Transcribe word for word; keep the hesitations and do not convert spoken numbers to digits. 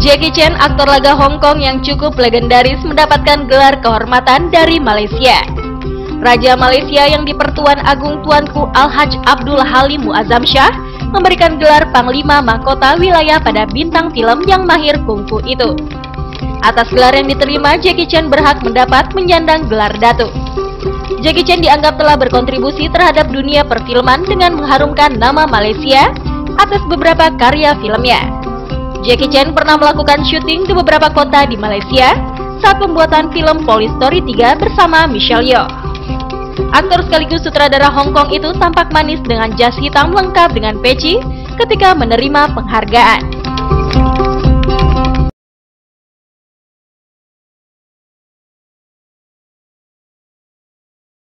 Jackie Chan, aktor laga Hong Kong yang cukup legendaris, mendapatkan gelar kehormatan dari Malaysia. Raja Malaysia yang dipertuan Agung Tuanku Al-Hajj Abdul Halim Muazzam Shah memberikan gelar Panglima Mahkota Wilayah pada bintang film yang mahir kungfu itu. Atas gelar yang diterima, Jackie Chan berhak mendapat menyandang gelar Datuk. Jackie Chan dianggap telah berkontribusi terhadap dunia perfilman dengan mengharumkan nama Malaysia atas beberapa karya filmnya. Jackie Chan pernah melakukan syuting di beberapa kota di Malaysia saat pembuatan film Police Story tiga bersama Michelle Yeoh. Aktor sekaligus sutradara Hong Kong itu tampak manis dengan jas hitam lengkap dengan peci ketika menerima penghargaan.